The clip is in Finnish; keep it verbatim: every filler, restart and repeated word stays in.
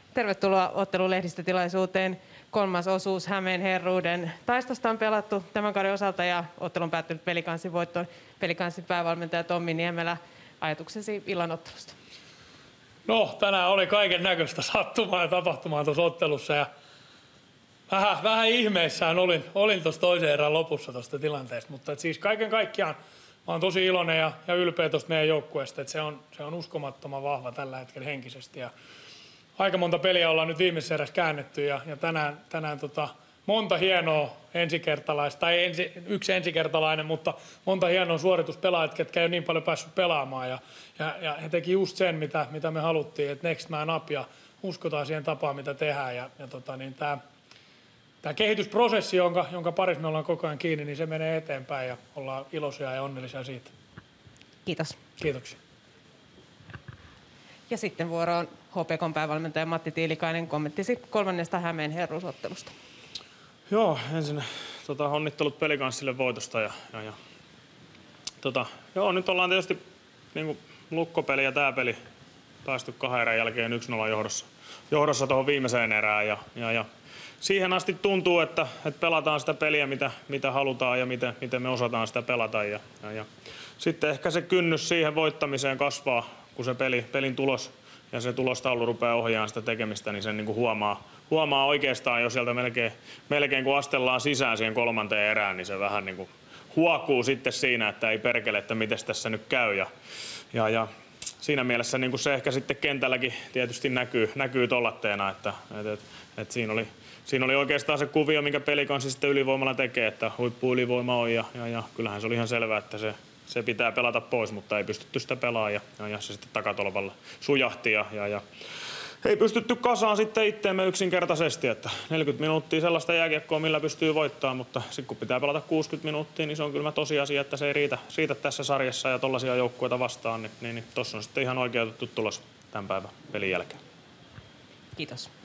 Tervetuloa ottelun lehdistötilaisuuteen. Kolmas osuus Hämeen herruuden taistosta on pelattu tämän kauden osalta ja ottelun päättynyt Pelikanssin voittoon. Pelikanssin päävalmentaja Tommi Niemelä, ajatuksesi illan ottelusta? No, tänään oli kaiken näköistä sattumaa ja tapahtumaa tuossa ottelussa. Ja vähän, vähän ihmeissään olin, olin tuossa toisen erän lopussa tuosta tilanteesta. Mutta siis kaiken kaikkiaan mä oon tosi iloinen ja, ja ylpeä tuosta meidän joukkueesta. Se on, se on uskomattoman vahva tällä hetkellä henkisesti. Ja aika monta peliä ollaan nyt viimeisessä erässä käännetty ja, ja tänään, tänään tota, monta hienoa ensikertalaista, tai ensi, yksi ensikertalainen, mutta monta hienoa suorituspelaajat, ketkä ei ole niin paljon päässyt pelaamaan. Ja, ja, ja he teki just sen, mitä, mitä me haluttiin, että next man up ja uskotaan siihen tapaan, mitä tehdään. Ja, ja tota, niin tämä, tämä kehitysprosessi, jonka, jonka parissa me ollaan koko ajan kiinni, niin se menee eteenpäin ja ollaan iloisia ja onnellisia siitä. Kiitos. Kiitoksia. Ja sitten vuoro on H P K:n päävalmentaja Matti Tiilikainen, kommenttisi kolmannesta Hämeen herruusottelusta. Joo, ensin tota, onnittelut Pelikanssille voitosta. Ja, ja, ja, tota, joo, nyt ollaan tietysti niin lukkopeli ja tämä peli päästy kahden erän jälkeen yksi nolla johdossa, johdossa tuohon viimeiseen erään. Ja, ja, ja siihen asti tuntuu, että, että pelataan sitä peliä, mitä, mitä halutaan ja miten, miten me osataan sitä pelata. Ja, ja, ja. Sitten ehkä se kynnys siihen voittamiseen kasvaa, kun se peli, pelin tulos ja se tulostaulu rupeaa ohjaamaan sitä tekemistä, niin sen niin kuin huomaa, huomaa oikeastaan jo sieltä melkein, melkein kun astellaan sisään siihen kolmanteen erään, niin se vähän niin kuin huokuu sitten siinä, että ei perkele, että miten tässä nyt käy. Ja, ja, ja siinä mielessä niin kuin se ehkä sitten kentälläkin tietysti näkyy, näkyy tollatteena, että, että, että, että siinä, oli, siinä oli oikeastaan se kuvio, minkä Pelikanssi sitten ylivoimalla tekee, että huippuylivoima on ja, ja, ja kyllähän se oli ihan selvää, että se Se pitää pelata pois, mutta ei pystytty sitä pelaamaan ja, ja, ja se sitten takatolvalla sujahti. Ja, ja, ja ei pystytty kasaan sitten itteemme yksinkertaisesti, että neljäkymmentä minuuttia sellaista jääkiekkoa, millä pystyy voittamaan, mutta sitten kun pitää pelata kuusikymmentä minuuttia, niin se on kyllä tosiasia, että se ei riitä, riitä tässä sarjassa ja tollaisia joukkueita vastaan, niin, niin, niin tuossa on sitten ihan oikeutettu tulos tämän päivän pelin jälkeen. Kiitos.